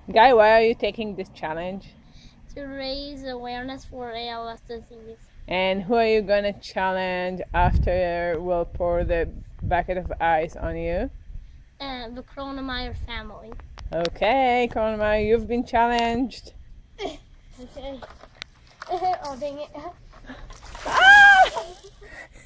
Guy, why are you taking this challenge? To raise awareness for ALS disease. And who are you gonna challenge after we'll pour the bucket of ice on you? The Kronemeyer family. Okay, Kronemeyer, you've been challenged. Okay. Oh, dang it. Ah!